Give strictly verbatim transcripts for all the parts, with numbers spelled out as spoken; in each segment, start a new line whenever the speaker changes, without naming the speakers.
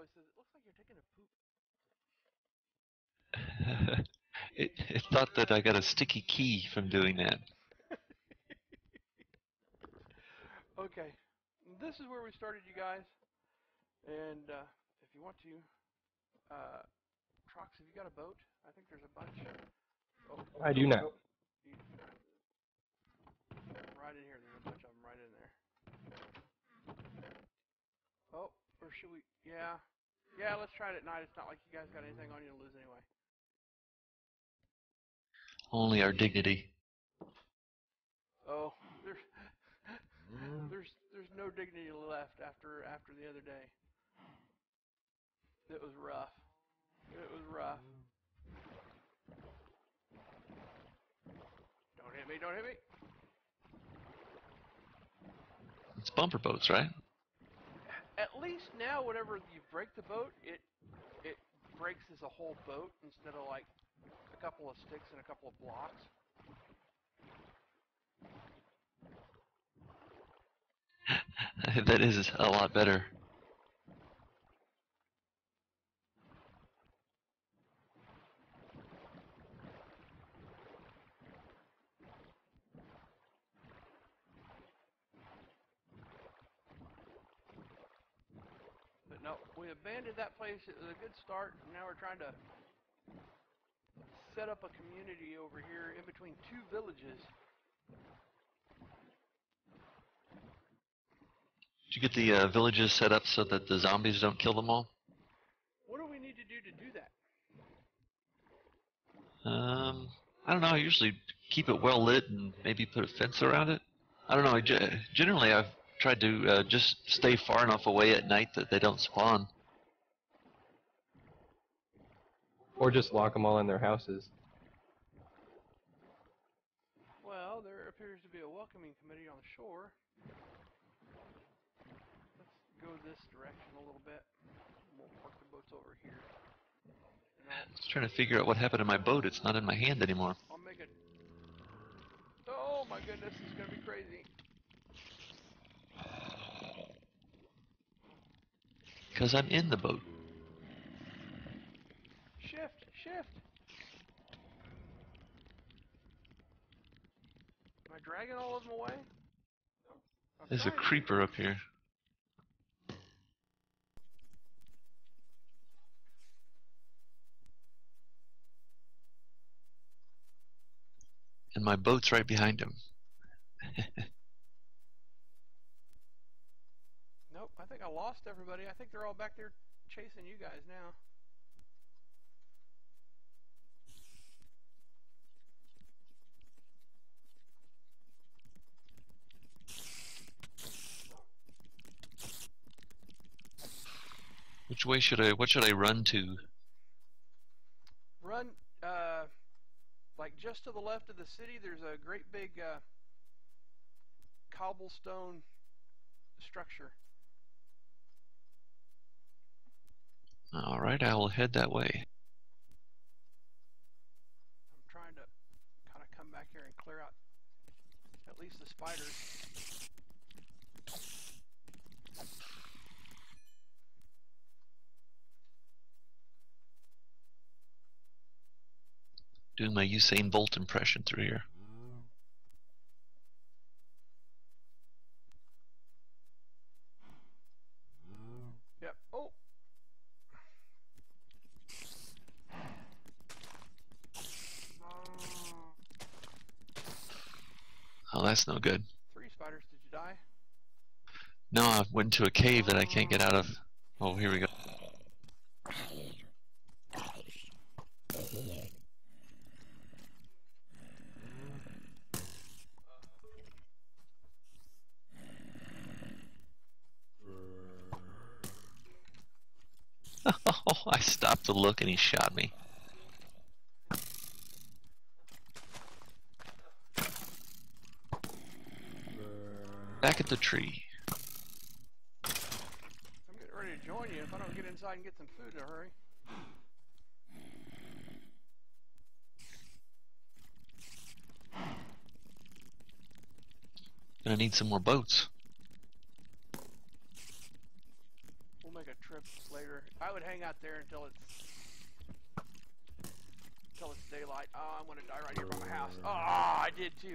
always says, it looks like you're taking a poop.
it, it thought that I got a sticky key from doing that.
Okay, this is where we started, you guys. And uh, if you want to, uh, Trox, have you got a boat? I think there's a bunch. Oh,
I do now.
you, right in here. There's a bunch of them right in there. Oh, or should we? Yeah. Yeah, let's try it at night. It's not like you guys got anything on you to lose anyway.
Only our dignity.
Oh, there's there's there's no dignity left after after the other day. It was rough. It was rough. Don't hit me! Don't hit me!
It's bumper boats, right?
At least now, whenever you break the boat, it it breaks as a whole boat instead of like a couple of sticks and a couple of blocks.
That is a lot better.
But no, we abandoned that place. It was a good start. And now we're trying to set up a community over here in between two villages.
Did you get the uh, villages set up so that the zombies don't kill them all?
What do we need to do to do that?
Um, I don't know. I usually keep it well lit and maybe put a fence around it. I don't know. I ge- generally, I've tried to uh, just stay far enough away at night that they don't spawn.
Or just lock them all in their houses.
Well, there appears to be a welcoming committee on the shore. Let's go this direction a little bit. We'll park the boats over here. And I'll,
Just trying to figure out what happened to my boat. It's not in my hand anymore.
I'll make it. Oh my goodness, this is gonna be crazy.
Because I'm in the boat.
Shift, shift. Am I dragging all of them away? I'm
There's a
trying to.
creeper up here. And my boat's right behind him.
Nope, I think I lost everybody. I think they're all back there chasing you guys now.
Which way should I, what should I run to?
Run, uh, like just to the left of the city, there's a great big uh, cobblestone structure.
Alright, I will head that way.
I'm trying to kind of come back here and clear out at least the spiders.
Doing my Usain Bolt impression through here.
Yep. Oh.
Oh, that's no good.
Three spiders. Did you die?
No, I went into a cave that I can't get out of. Oh, here we go. Oh, I stopped to look and he shot me. Back at the tree.
I'm getting ready to join you if I don't get inside and get some food in a hurry.
Gonna need some more boats.
We'll make a trip trip later. I would hang out there until it's until it's daylight. Oh, I'm gonna die right here by my house. Oh, I did too.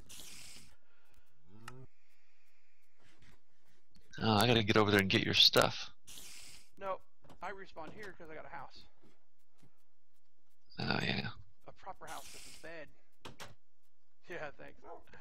Oh, I gotta get over there and get your stuff.
No, I respawn here because I got a house.
Oh, yeah.
A proper house with a bed. Yeah, thanks.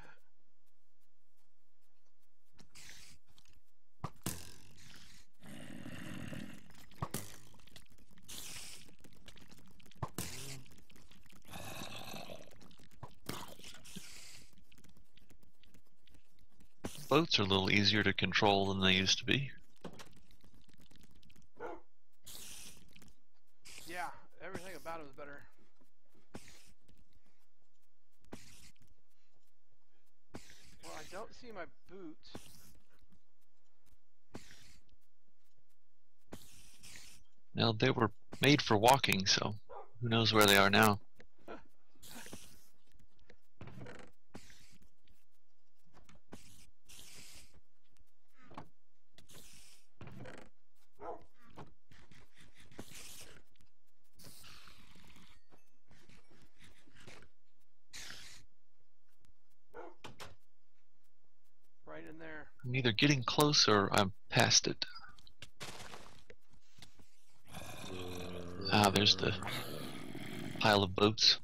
Boats are a little easier to control than they used to be.
Yeah, everything about it was better. Well, I don't see my boots.
Now, they were made for walking, so who knows where they are now.
Right in there.
I'm either getting close or I'm past it. Ah, there's the pile of boats.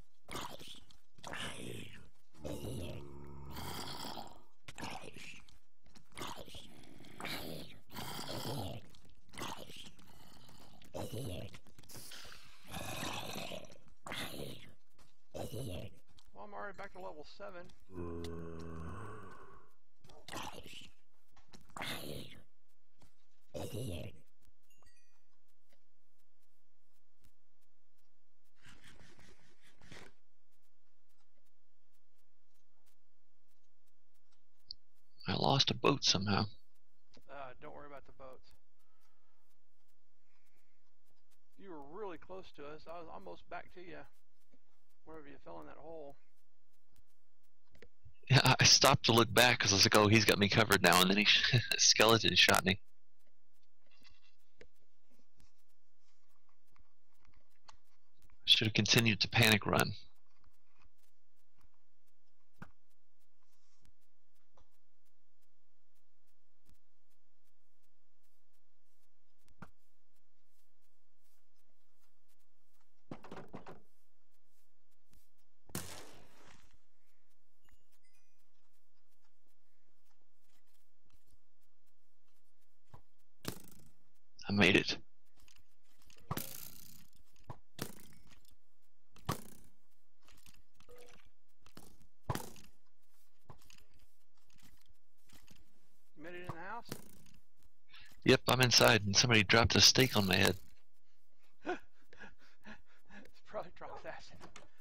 Well, I'm already back to level seven.
I lost a boat somehow.
Uh, don't worry about the boats. You were really close to us. I was almost back to you. Wherever you fell in that hole.
Yeah, I stopped to look back because I was like, oh, he's got me covered now, and then he skeleton shot me. Should have continued to panic run. I made it.
You made it in the house?
Yep, I'm inside, and somebody dropped a steak on my head.
It's probably dropped acid.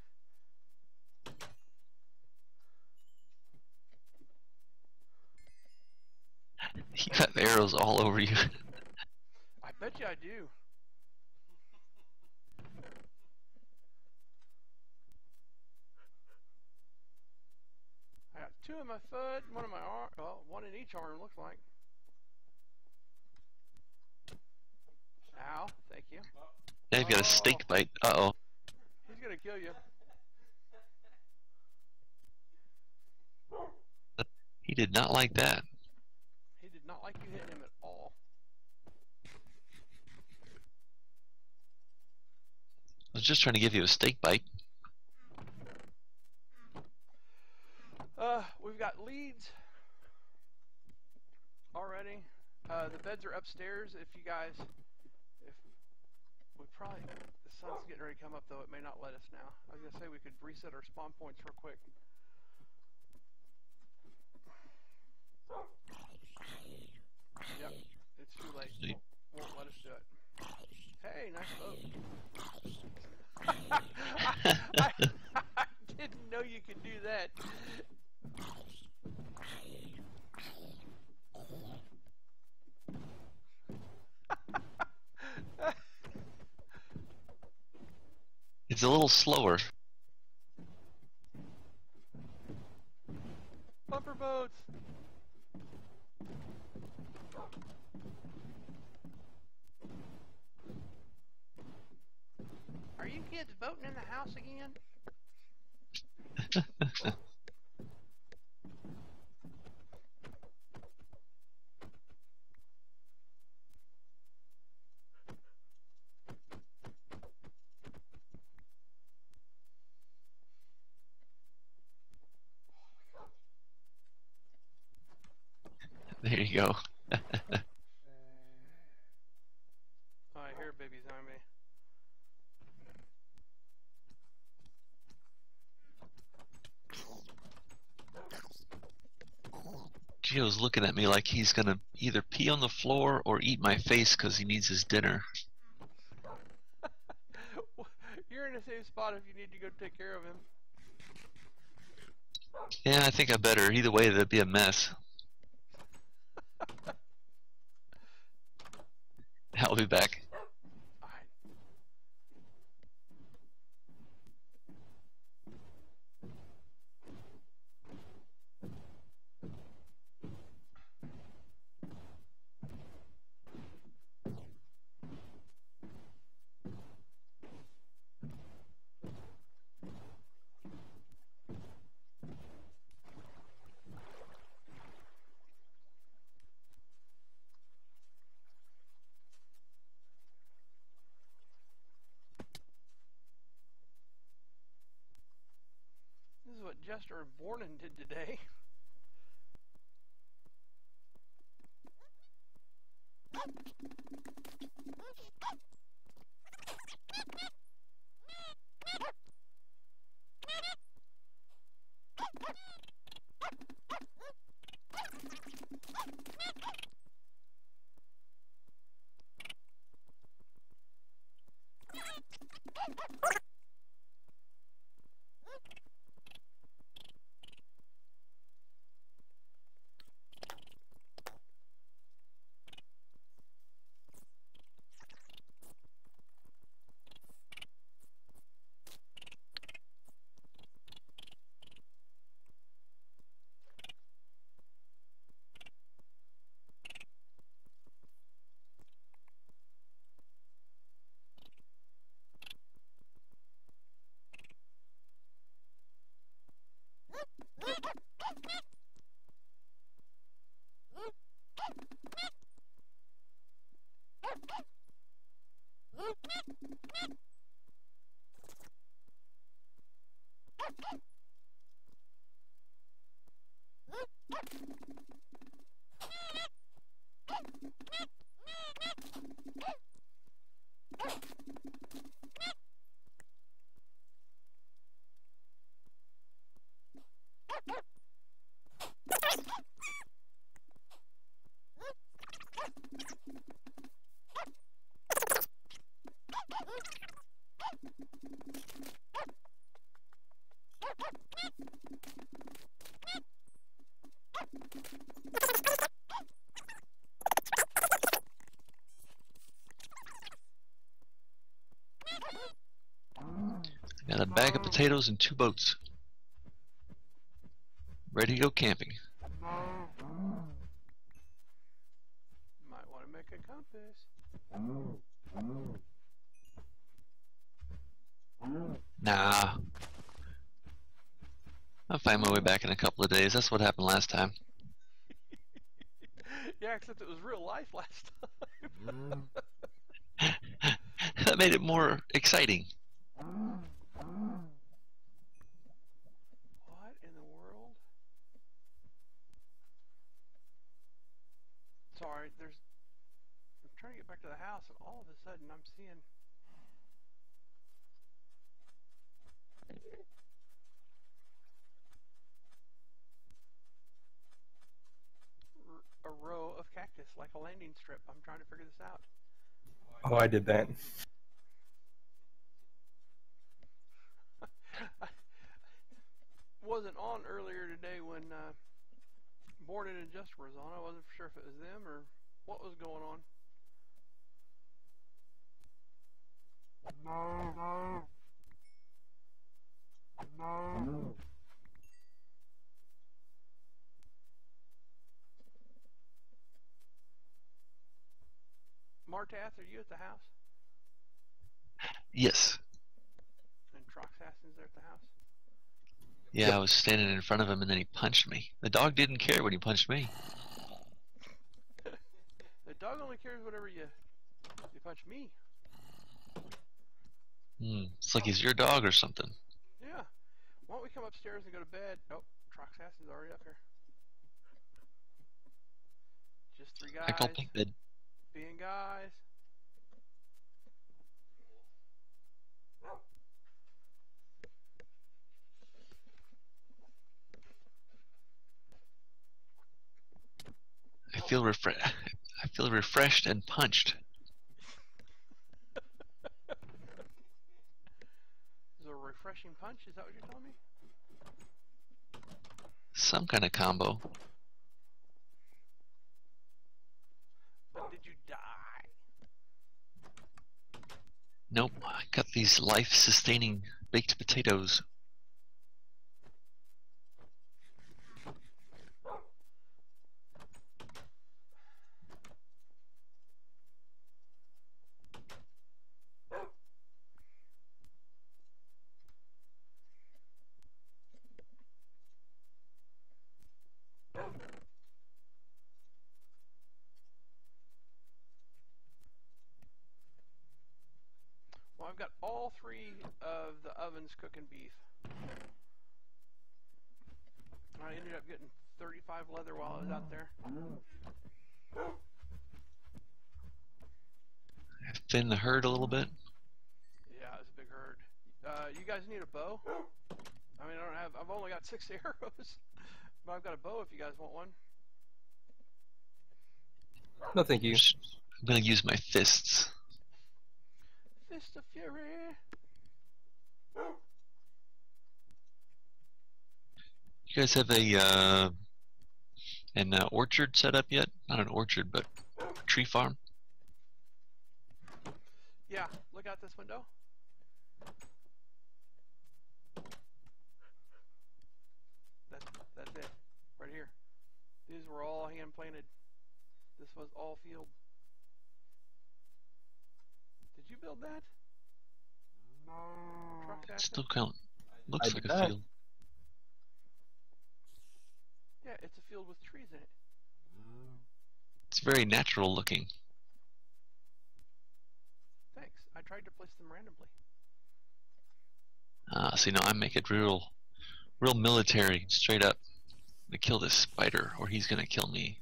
You have arrows all over you.
I bet you I do. I got two in my foot, one in my arm. Well, one in each arm, looks like. Ow, thank you.
Now you've got a steak bite. Uh-oh.
He's gonna kill you.
He did not like that.
He did not like you hitting him at all.
I was just trying to give you a steak bite.
Uh, we've got leads already. Uh, the beds are upstairs. If you guys, if we probably, the sun's getting ready to come up though. It may not let us now. I was gonna say we could reset our spawn points real quick. Yep, it's too late. Won't, won't let us do it. Hey, nice boat. I, I, I didn't know you could do that.
It's a little slower.
Bumper boats. kids voting in the house again?
There you go.
Oh, I hear a baby zombie.
Gio's looking at me like he's gonna either pee on the floor or eat my face because he needs his dinner.
You're in a safe spot if you need to go take care of him.
Yeah, I think I better. Either way, that'd be a mess. I'll be back.
Alright. This is what Jester and Bornin did today.
Got a bag of potatoes and two boats. Ready to go camping.
Might want to make a compass.
Nah. I'll find my way back in a couple of days. That's what happened last time.
Yeah, except it was real life last time.
That made it more exciting.
What in the world? Sorry, there's... I'm trying to get back to the house, and all of a sudden I'm seeing... a row of cactus, like a landing strip. I'm trying to figure this out.
Oh, I did that.
I wasn't on earlier today when uh, Bornin and Just was on. I wasn't sure if it was them or what was going on. No, no. No. Martath, are you at the house?
Yes. Yeah,
Yep.
I was standing in front of him and then he punched me. The dog didn't care when he punched me.
The dog only cares whenever you you punch me.
Hmm. It's like he's your dog or something.
Yeah. Why don't we come upstairs and go to bed? Oh, Troxass is already up here. Just three
I call
guys
pink bed.
being guys.
I feel refre- I feel refreshed and punched.
This is a refreshing punch. Is that what you're telling me?
Some kind of combo.
But did you die?
Nope, I got these life-sustaining baked potatoes.
Well, I've got all three of the ovens cooking beef. I ended up getting thirty-five leather while I was out there.
Thin the herd a little bit.
Yeah, it was a big herd. Uh, you guys need a bow? I mean, I don't have. I've only got six arrows, but I've got a bow if you guys want one.
No, thank you.
I'm gonna use my fists.
Fist of Fury.
You guys have a uh, an uh, orchard set up yet? Not an orchard, but tree farm.
Yeah, look out this window. That's that's it, right here. These were all hand planted. This was all field. Did you build that? Truck
It
Assassin?
still count. Looks
I
like
did
a
not.
field.
Yeah, it's a field with trees in it.
It's very natural looking.
Thanks. I tried to place them randomly.
Ah, uh, see, no, I make it real, real military, straight up. To kill this spider, or he's gonna kill me.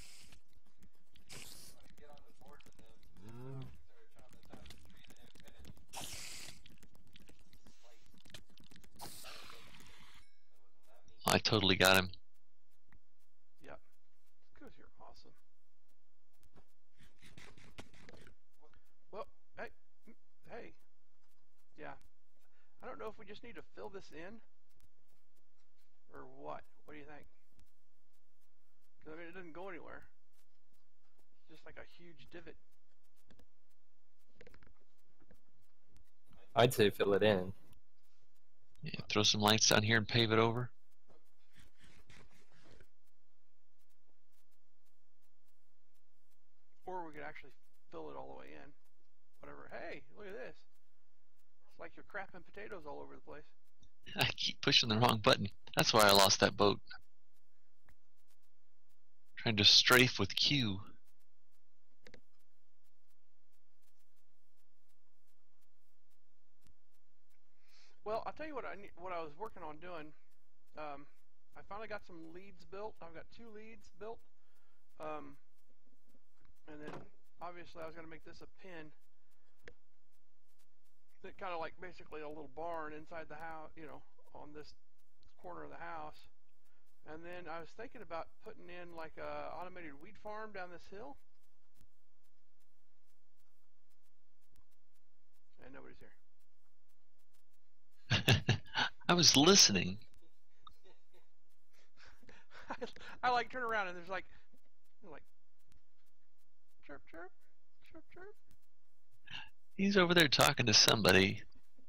I totally got him.
Yep. Because you're awesome. Well, hey, mm, hey. Yeah. I don't know if we just need to fill this in or what. What do you think? 'Cause I mean, it doesn't go anywhere. It's just like a huge divot.
I'd say fill it in.
Yeah, throw some lights down here and pave it over.
Or we could actually fill it all the way in. Whatever. Hey, look at this. It's like you're crapping potatoes all over the place.
I keep pushing the wrong button. That's why I lost that boat. Trying to strafe with Q.
Well, I'll tell you what I need, what I was working on doing. Um, I finally got some leads built. I've got two leads built. Um, and then obviously I was going to make this a pen. That kind of like basically a little barn inside the house, you know, on this corner of the house. And then I was thinking about putting in like a automated wheat farm down this hill. And nobody's here.
I was listening.
I, I like turn around and there's like, like, chirp, chirp, chirp, chirp.
He's over there talking to somebody.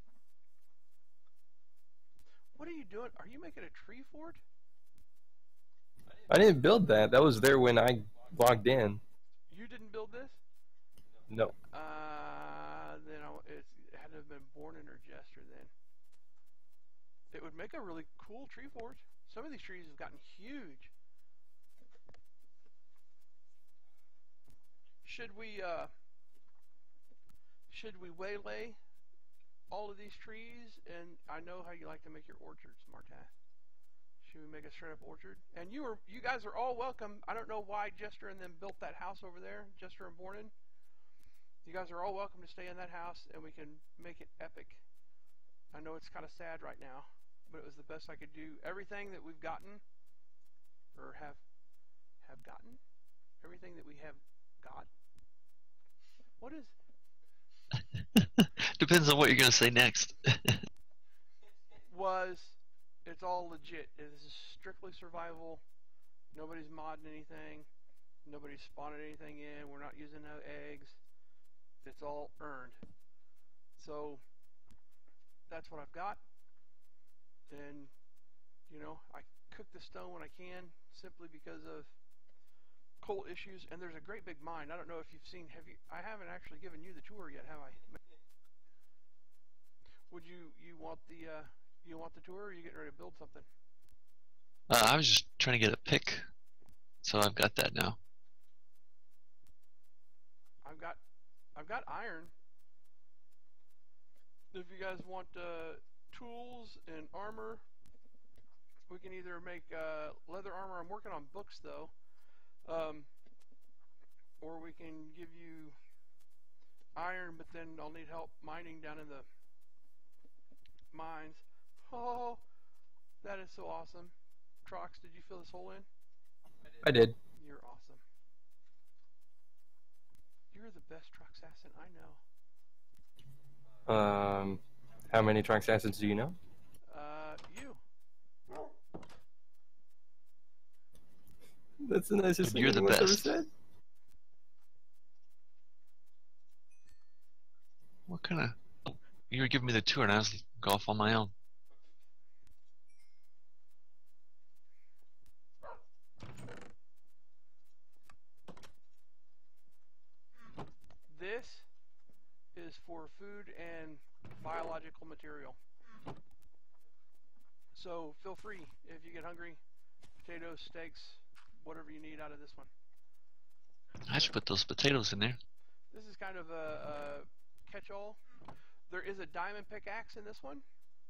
What are you doing? Are you making a tree fort?
I didn't build that. That was there when I logged in.
You didn't build this?
No.
Uh, then I, it's, it had to have been born in or Jester then. it would make a really cool tree fort. Some of these trees have gotten huge. Should we uh, should we waylay all of these trees? And I know how you like to make your orchards, Martath. Should we make a straight up orchard? And you are you guys are all welcome. I don't know why Jester and them built that house over there, Jester and Bornin. You guys are all welcome to stay in that house, and we can make it epic. I know it's kind of sad right now, but it was the best I could do. Everything that we've gotten, or have have gotten, everything that we have got. What is?
Depends on what you're gonna say next.
was it's all legit. It is strictly survival. Nobody's modding anything. Nobody's spawning anything in. We're not using no eggs. It's all earned. So that's what I've got. And you know, I cook the stone when I can, simply because of coal issues. And there's a great big mine. I don't know if you've seen. Have you? I haven't actually given you the tour yet, have I? Would you you want the uh, you want the tour, or are you getting ready to build something?
Uh, I was just trying to get a pick, so I've got that now.
I've got I've got iron. If you guys want uh, tools and armor, we can either make uh, leather armor. I'm working on books though, um, or we can give you iron, but then I'll need help mining down in the mines. Oh, that is so awesome. Trox, did you fill this hole in?
I did.
You're awesome. You're the best Trox assassin I know.
Um, how many Trox assassins do you know?
Uh, you.
That's the nicest thing
You're the
anyone's ever
best.
said.
What kind of? You were giving me the tour, and I was go off on my own.
This is for food and biological material. So feel free if you get hungry. Potatoes, steaks, whatever you need out of this one.
I should put those potatoes in there.
This is kind of a, a catch-all. There is a diamond pickaxe in this one.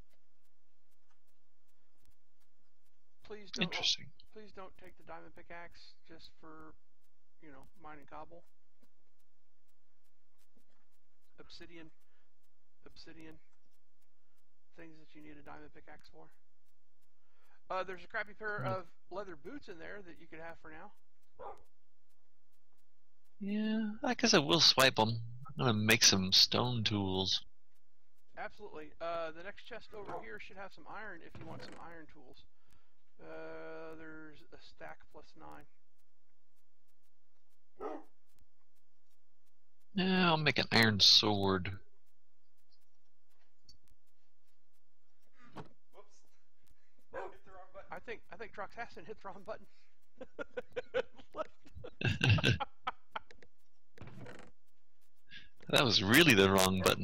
Please don't.
Interesting.
Please don't take the diamond pickaxe just for, you know, mining cobble. Obsidian, obsidian, things that you need a diamond pickaxe for. Uh, there's a crappy pair of leather boots in there that you could have for now.
Yeah, I guess I will swipe them. I'm gonna make some stone tools.
Absolutely. Uh, the next chest over here should have some iron if you want some iron tools. Uh, there's a stack plus nine.
Yeah, I'll make an iron sword.
I think I think Trox Hassan hit the wrong button.
That was really the wrong button.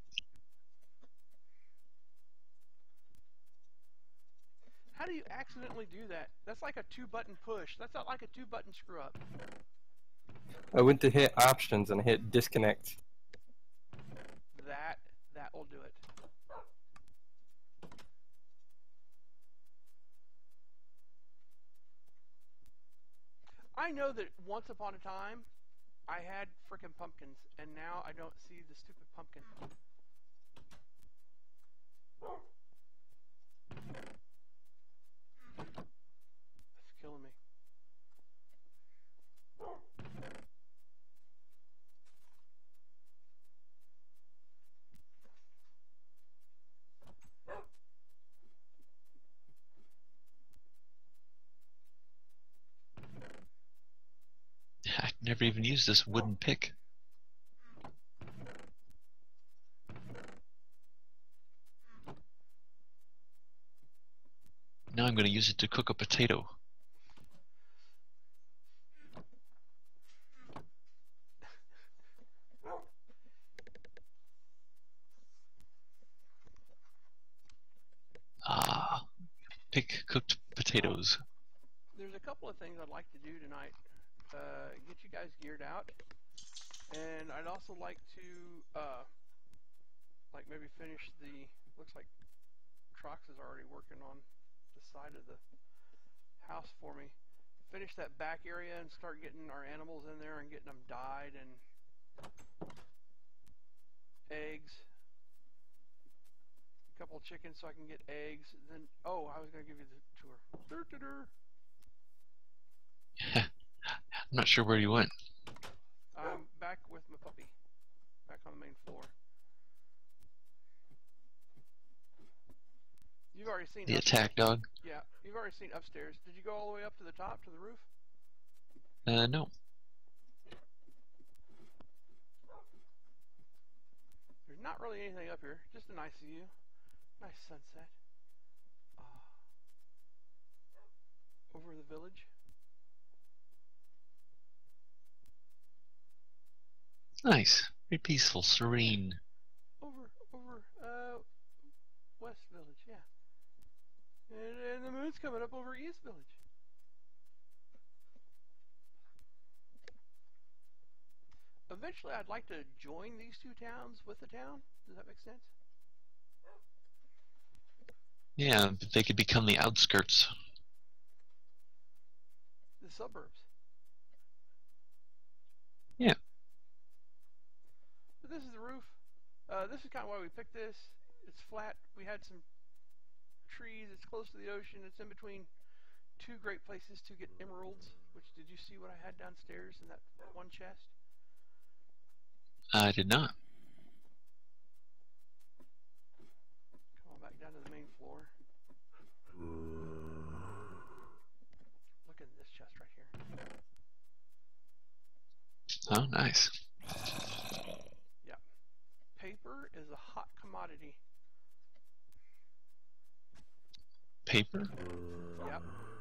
How do you accidentally do that? That's like a two-button push. That's not like a two-button screw-up.
I went to hit options and I hit disconnect.
That that will do it. I know that once upon a time, I had frickin' pumpkins, and now I don't see the stupid pumpkin. It's killing me.
I've never even used this wooden pick. Now I'm going to use it to cook a potato. Ah, pick cooked potatoes.
There's a couple of things I'd like to do tonight. Uh, get you guys geared out, and I'd also like to, uh, like maybe finish the. Looks like Trox is already working on the side of the house for me. Finish that back area and start getting our animals in there and getting them dyed and eggs. A couple of chickens so I can get eggs. Then, oh, I was gonna give you the tour. Dur -dur -dur.
I'm not sure where you went.
I'm back with my puppy, back on the main floor. You've already seen
The
upstairs.
attack dog?
Yeah, you've already seen upstairs. Did you go all the way up to the top, to the roof?
Uh, no.
There's not really anything up here, just a nice view. Nice sunset. Uh, over the village.
Nice. Very peaceful, serene.
Over, over, uh, West Village, yeah. And, and the moon's coming up over East Village. Eventually, I'd like to join these two towns with the town. Does that make sense?
Yeah, but they could become the outskirts.
The suburbs.
Yeah.
But this is the roof. Uh, this is kind of why we picked this. It's flat. We had some trees. It's close to the ocean. It's in between two great places to get emeralds. Which, did you see what I had downstairs in that one chest?
I did not.
Come on back down to the main floor. Look at this chest right here.
Oh, nice.
Yeah. Paper is a hot commodity.
Paper?
Yep.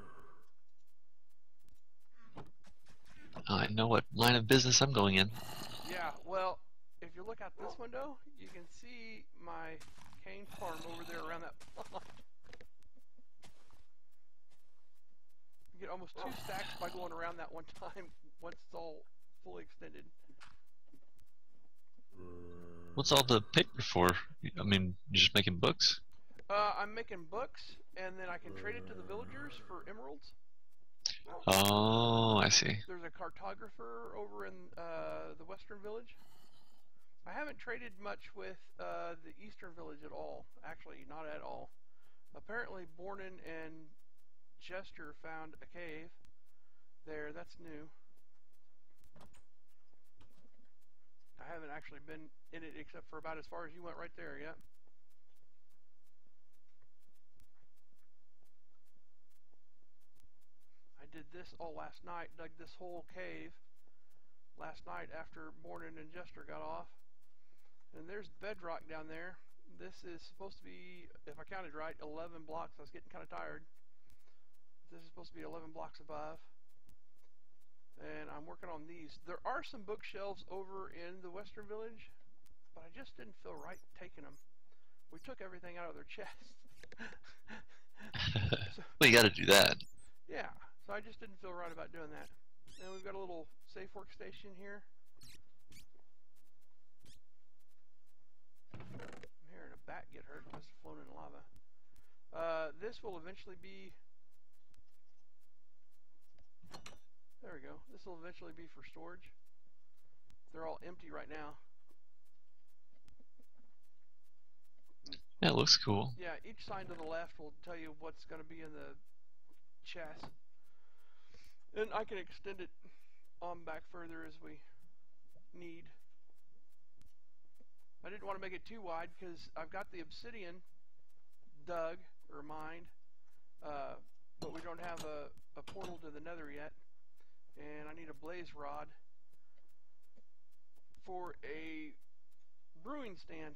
I know what line of business I'm going in.
Yeah, well, if you look out this window, you can see my cane farm over there around that pond. You get almost two stacks by going around that one time once it's all fully extended.
What's all the paper for? I mean, you're just making books?
Uh, I'm making books, and then I can trade it to the villagers for emeralds.
Oh, I see.
There's a cartographer over in uh, the western village. I haven't traded much with uh, the eastern village at all. Actually, not at all. Apparently, Bornin and Jester found a cave there. That's new. I haven't actually been in it except for about as far as you went right there yet. I did this all last night, dug this whole cave last night after Bornin and Jester got off. And there's bedrock down there. This is supposed to be, if I counted right, eleven blocks. I was getting kind of tired. This is supposed to be eleven blocks above. And I'm working on these. There are some bookshelves over in the western village, but I just didn't feel right taking them. We took everything out of their chest. So,
well, you gotta do that.
yeah, so I just didn't feel right about doing that. And we've got a little safe workstation here. I'm hearing a bat get hurt. Must have flown in lava. Uh, this will eventually be... There we go. This will eventually be for storage. They're all empty right now.
That looks cool.
Yeah, each sign to the left will tell you what's going to be in the chest. And I can extend it on back further as we need. I didn't want to make it too wide because I've got the obsidian dug or mined, uh, but we don't have a, a portal to the nether yet. And I need a blaze rod for a brewing stand.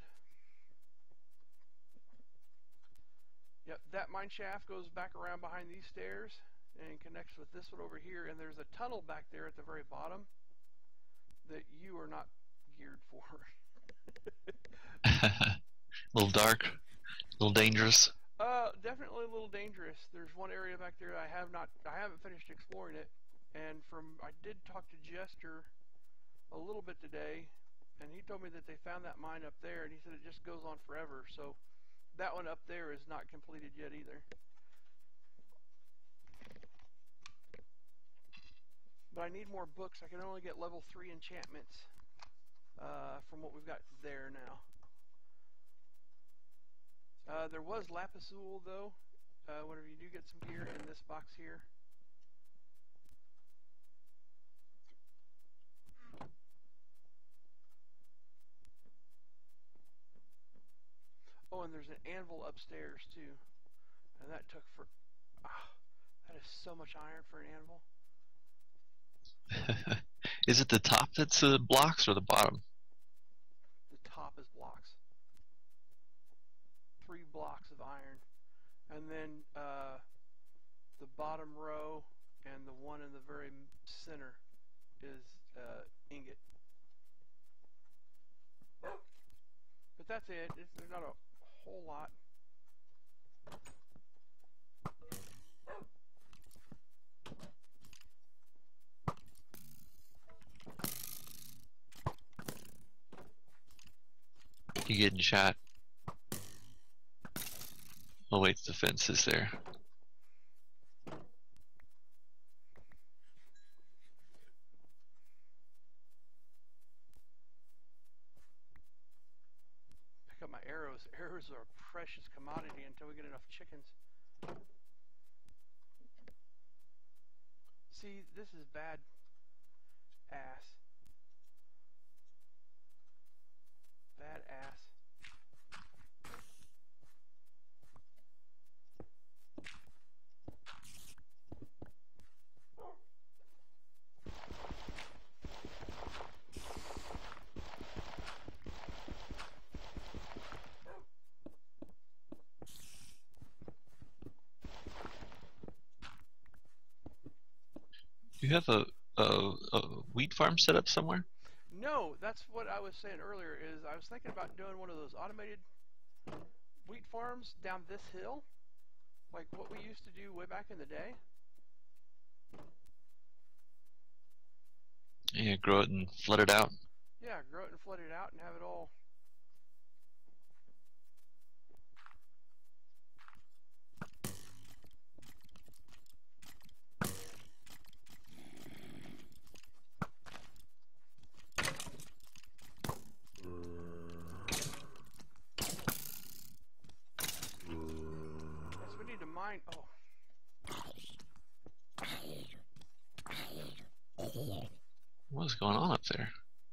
Yep, that mine shaft goes back around behind these stairs and connects with this one over here, and there's a tunnel back there at the very bottom that you are not geared for.
A little dark, a little dangerous.
Uh, definitely a little dangerous. There's one area back there I have not, I haven't finished exploring it, and from I did talk to Jester a little bit today, and he told me that they found that mine up there, and he said it just goes on forever. So that one up there is not completed yet either. But I need more books. I can only get level three enchantments uh, from what we've got there now. Uh, there was lapis lazuli though. Uh, whenever you do get some gear in this box here. Oh, and there's an anvil upstairs too, and that took for. Ah, that is so much iron for an anvil.
Is it the top that's uh, blocks or the bottom?
The top is blocks. Three blocks of iron. And then uh, the bottom row and the one in the very center is uh, ingot. But that's it. It's, there's not a whole lot.
You getting shot? Oh wait, the fence is there.
Pick up my arrows. Arrows are a precious commodity until we get enough chickens. See, this is bad ass. Bad ass.
Do you have a, a, a wheat farm set up somewhere?
No, that's what I was saying earlier, is I was thinking about doing one of those automated wheat farms down this hill, like what we used to do way back in the day.
Yeah, grow it and flood it out.
Yeah, grow it and flood it out and have it all. Mine. Oh.
What's going on up there?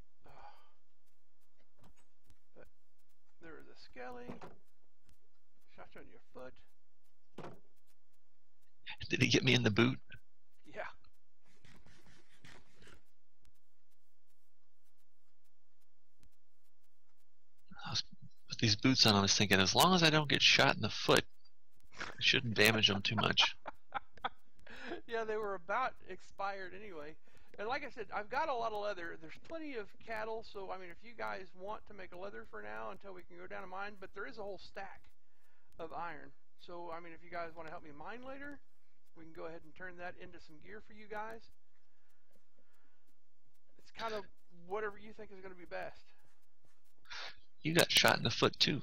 But there was a skelly. Shot you on your foot.
Did he get me in the boot?
Yeah.
I was, with these boots on, I was thinking, as long as I don't get shot in the foot, I shouldn't damage them too much.
Yeah, they were about expired anyway. And like I said, I've got a lot of leather. There's plenty of cattle, so I mean, if you guys want to make a leather for now until we can go down to mine, but there is a whole stack of iron. So I mean, if you guys want to help me mine later, we can go ahead and turn that into some gear for you guys. It's kind of whatever you think is going to be best.
You got shot in the foot too.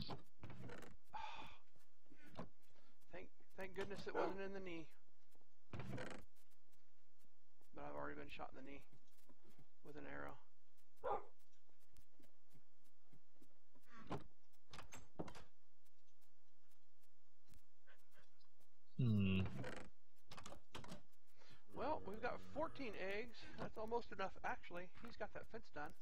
Thank, thank goodness it wasn't in the knee. But I've already been shot in the knee with an arrow.
Hmm.
Well, we've got fourteen eggs. That's almost enough. Actually, he's got that fence done.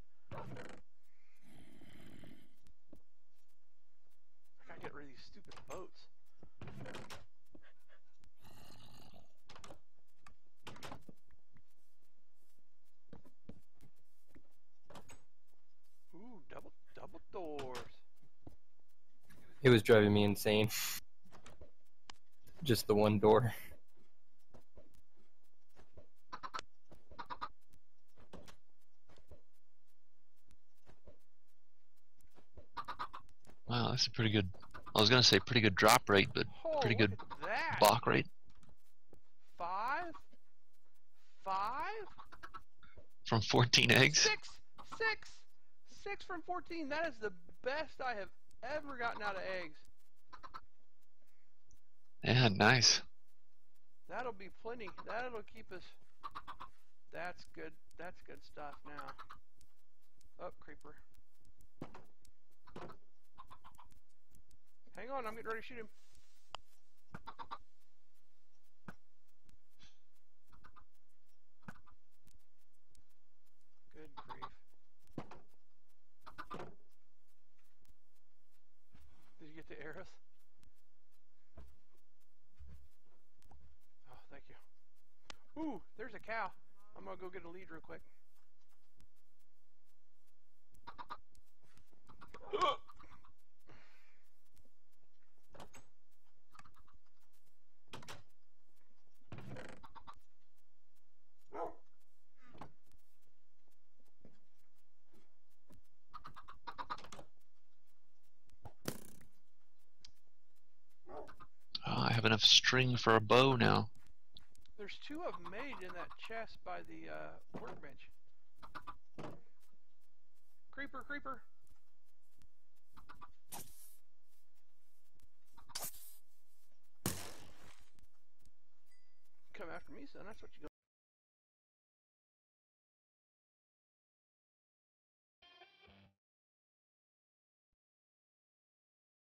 I gotta get rid of these stupid boats. Ooh, double double doors.
It was driving me insane. Just the one door.
Wow, that's a pretty good, I was going to say pretty good drop rate, but Pretty
look
good
at that.
Bach rate.
Five? Five?
From fourteen eggs?
Six! Six! Six from fourteen. That is the best I have ever gotten out of eggs.
Yeah, nice.
That'll be plenty. That'll keep us. That's good. That's good stuff now. Oh, creeper. Hang on, I'm getting ready to shoot him. Good grief. Did you get the arrows? Oh, thank you. Ooh, there's a cow. I'm gonna go get a lead real quick.
Oh, I have enough string for a bow now.
There's two of them made in that chest by the uh, workbench. Creeper, creeper. Come after me, son. That's what you're